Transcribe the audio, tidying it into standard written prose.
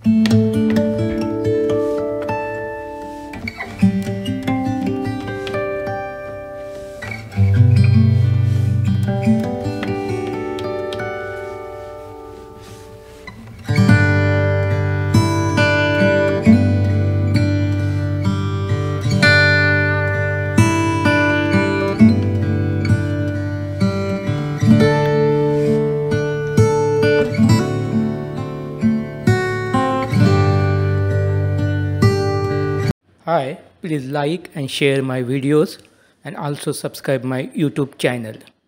Hi, please like and share my videos and also subscribe my YouTube channel.